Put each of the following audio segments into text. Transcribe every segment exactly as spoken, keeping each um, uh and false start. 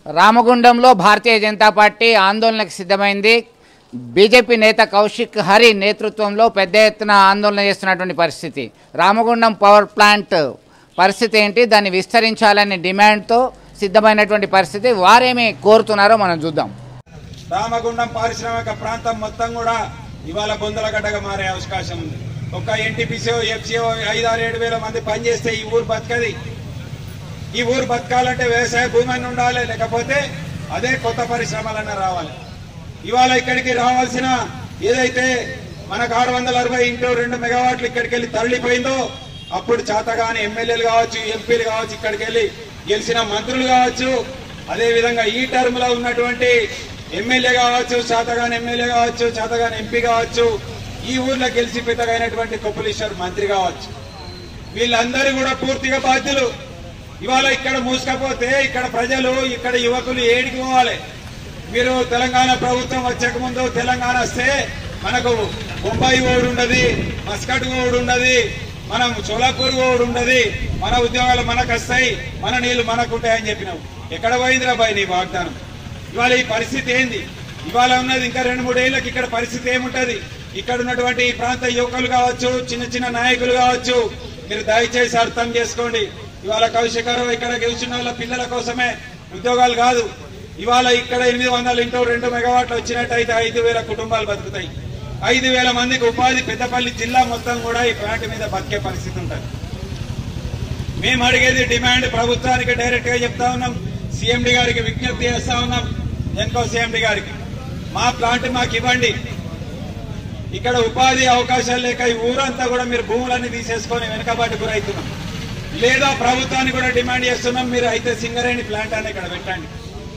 రామగుండంలో Bharatiya Janata party ఆందోళనకు సిద్ధమైంది. BJP నేత కౌశిక్ హరి నేతృత్వంలో పెద్ద ఎత్తున ఆందోళన చేస్తున్నటువంటి పరిస్థితి. రామగుండం పవర్ ప్లాంట్ పరిస్థితి ఏంటి, దాన్ని విస్తరించాలనే డిమాండ్తో సిద్ధమైనటువంటి పరిస్థితి. వారేమి కోరుతున్నారో మనం చూద్దాం. రామగుండం పారిశ్రామిక ప్రాంతం మొత్తం కూడా ఇవాళ బొందలగడ్డగా మారే అవకాశం ఉంది. ఒక ఎన్టీపీసీ ఎఫ్సీఓ ఐదారు ఏడు వేల మంది పనిచేస్తే ఈ ఊరు బతకది. ఈ ఊరు బతకాలంటే వ్యవసాయ భూమి అని ఉండాలి, లేకపోతే అదే కొత్త పరిశ్రమలన్నా రావాలి. ఇవాళ ఇక్కడికి రావాల్సిన ఏదైతే మనకు ఆరు వందల అరవై ఇంటూ రెండు మెగావాట్లు ఇక్కడికి వెళ్ళి తరలిపోయిందో, అప్పుడు చేతగాని ఎమ్మెల్యేలు కావచ్చు, ఎంపీలు కావచ్చు, ఇక్కడికి వెళ్ళి గెలిచిన మంత్రులు కావచ్చు, అదేవిధంగా ఈ టర్మ్ లో ఉన్నటువంటి ఎమ్మెల్యే కావచ్చు, చేతగాని ఎమ్మెల్యే కావచ్చు, చేతగాని ఎంపీ కావచ్చు, ఈ ఊర్లో గెలిచి పెద్దగైనటువంటి కొప్పులీశ్వర్ మంత్రి కావచ్చు, వీళ్ళందరూ కూడా పూర్తిగా బాధ్యులు. ఇవాళ ఇక్కడ మూసుకపోతే ఇక్కడ ప్రజలు, ఇక్కడ యువకులు ఏడికి పోవాలి? మీరు తెలంగాణ ప్రభుత్వం వచ్చక ముందు తెలంగాణ వస్తే మనకు బొంబాయి ఓడు ఉండదు, మస్కట్ ఓడు ఉండదు, మనం సోలాపూర్ ఓడు ఉండదు, మన ఉద్యోగాలు మనకు వస్తాయి, మన నీళ్లు మనకు ఉంటాయని చెప్పినావు. ఎక్కడ పోయిందిరా బాయ్ నీ వాగ్దానం? ఇవాళ ఈ పరిస్థితి ఏంది? ఇవాళ ఉన్నది ఇంకా రెండు మూడేళ్లకు ఇక్కడ పరిస్థితి ఏముంటది? ఇక్కడ ఉన్నటువంటి ఈ ప్రాంత యువకులు కావచ్చు, చిన్న చిన్న నాయకులు కావచ్చు, మీరు దయచేసి అర్థం చేసుకోండి. ఇవాళ కౌశిక్ గారు ఇక్కడ గెలిచిన వాళ్ళ పిల్లల కోసమే ఉద్యోగాలు కాదు. ఇవాళ ఇక్కడ ఎనిమిది వందల ఇంటూ రెండు మెగావాట్లు వచ్చినట్టయితే ఐదు వేల కుటుంబాలు బతుకుతాయి. ఐదు వేల మందికి ఉపాధి. పెద్దపల్లి జిల్లా మొత్తం కూడా ఈ ప్లాంట్ మీద బతికే పరిస్థితి ఉంటుంది. మేము అడిగేది డిమాండ్ ప్రభుత్వానికి డైరెక్ట్ గా చెప్తా ఉన్నాం, సీఎండీ గారికి విజ్ఞప్తి చేస్తా ఉన్నాం, జెన్కో సీఎండీ గారికి, మా ప్లాంట్ మాకు ఇవ్వండి. ఇక్కడ ఉపాధి అవకాశాలు లేక ఈ ఊరంతా కూడా మీరు భూములన్నీ తీసేసుకొని వెనుకబాటు గురవుతున్నాం. లేదా ప్రభుత్వాన్ని కూడా డిమాండ్ చేస్తున్నాం, మీరు అయితే సింగరేణి ప్లాంట్ అని ఇక్కడ పెట్టండి.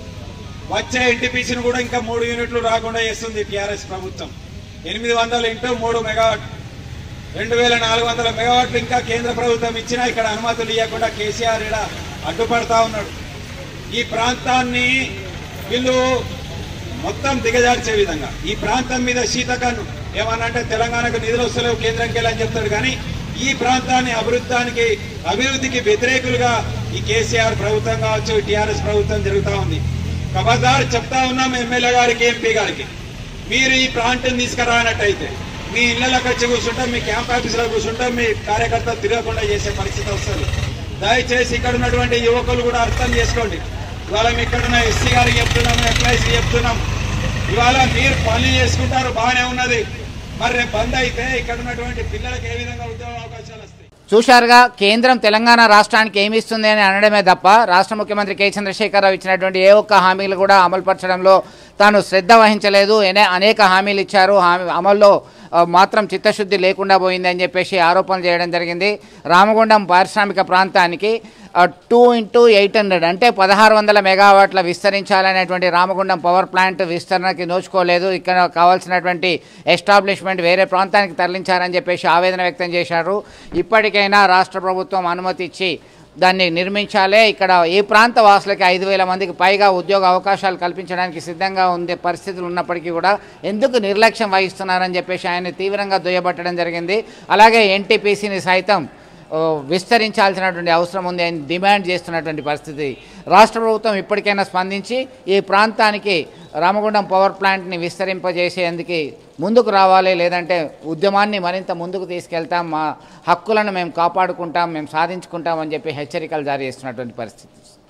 వచ్చే ఎన్టీపీసీని కూడా ఇంకా మూడు యూనిట్లు రాకుండా చేస్తుంది టీఆర్ఎస్ ప్రభుత్వం. ఎనిమిది వందల ఇంటూ మూడు మెగావాట్ రెండు వేల నాలుగు వందల మెగావాట్లు ఇంకా కేంద్ర ప్రభుత్వం ఇచ్చినా ఇక్కడ అనుమతులు ఇవ్వకుండా కేసీఆర్ ఇక్కడ అడ్డుపడతా ఉన్నాడు. ఈ ప్రాంతాన్ని వీళ్ళు మొత్తం దిగజార్చే విధంగా ఈ ప్రాంతం మీద శీతకన్ను ఏమన్నంటే తెలంగాణకు నిధులు వస్తలేవు కేంద్రంకి వెళ్ళని చెప్తాడు, కానీ ఈ ప్రాంతాన్ని అభివృద్ధానికి అభివృద్ధికి వ్యతిరేకులుగా ఈ కేసీఆర్ ప్రభుత్వం కావచ్చు, టీఆర్ఎస్ ప్రభుత్వం జరుగుతూ ఉంది. ఖబర్దార్ చెప్తా ఉన్నాం ఎమ్మెల్యే గారికి, ఎంపీ గారికి, మీరు ఈ ప్రాంతం తీసుకురానట్టయితే మీ ఇళ్లలోకి వచ్చి కూర్చుంటాం, మీ క్యాంప్ ఆఫీసులో కూర్చుంటాం, మీ కార్యకర్తలు తిరగకుండా చేసే పరిస్థితి వస్తుంది. దయచేసి ఇక్కడ ఉన్నటువంటి యువకులు కూడా అర్థం చేసుకోండి. ఇవాళ మీ ఇక్కడ ఉన్న ఎస్సీ గారికి చెప్తున్నాం, ఎంప్లాయీస్కి చెప్తున్నాం, ఇవాళ మీరు పనులు చేసుకుంటారు బాగానే ఉన్నది, మరి రేపు బంద్ అయితే ఇక్కడ ఉన్నటువంటి పిల్లలకు ఏ విధంగా ఉద్యోగ అవకాశాలు వస్తాయి? చూశారుగా, కేంద్రం తెలంగాణ రాష్ట్రానికి ఏమి ఇస్తుంది అని అనడమే తప్ప రాష్ట్ర ముఖ్యమంత్రి కె చంద్రశేఖరరావు ఇచ్చినటువంటి ఏ ఒక్క హామీలు కూడా అమలుపరచడంలో తాను శ్రద్ధ వహించలేదు. అనేక హామీలు ఇచ్చారు, హామీ అమల్లో మాత్రం చిత్తశుద్ధి లేకుండా పోయింది అని చెప్పేసి ఆరోపణలు చేయడం జరిగింది. రామగుండం పారిశ్రామిక ప్రాంతానికి టూ ఇంటూ ఎయిట్ హండ్రెడ్ అంటే పదహారు వందల మెగావాట్ల విస్తరించాలనేటువంటి రామగుండం పవర్ ప్లాంట్ విస్తరణకి నోచుకోలేదు. ఇక్కడ కావాల్సినటువంటి ఎస్టాబ్లిష్మెంట్ వేరే ప్రాంతానికి తరలించారని చెప్పేసి ఆవేదన వ్యక్తం చేశారు. ఇప్పటికైనా రాష్ట్ర ప్రభుత్వం అనుమతి ఇచ్చి దాన్ని నిర్మించాలే. ఇక్కడ ఈ ప్రాంత వాసులకి ఐదు వేల మందికి పైగా ఉద్యోగ అవకాశాలు కల్పించడానికి సిద్ధంగా ఉండే పరిస్థితులు ఉన్నప్పటికీ కూడా ఎందుకు నిర్లక్ష్యం వహిస్తున్నారని చెప్పేసి ఆయన తీవ్రంగా దుయ్యబట్టడం జరిగింది. అలాగే ఎన్టీపీసీని సైతం విస్తరించాల్సినటువంటి అవసరం ఉంది అని డిమాండ్ చేస్తున్నటువంటి పరిస్థితి. రాష్ట్ర ప్రభుత్వం ఇప్పటికైనా స్పందించి ఈ ప్రాంతానికి రామగుండం పవర్ ప్లాంట్ని విస్తరింపజేసేందుకు ముందుకు రావాలి, లేదంటే ఉద్యమాన్ని మరింత ముందుకు తీసుకెళ్తాం, మా హక్కులను మేము కాపాడుకుంటాం, మేము సాధించుకుంటాం అని చెప్పి హెచ్చరికలు జారీ చేస్తున్నటువంటి పరిస్థితి.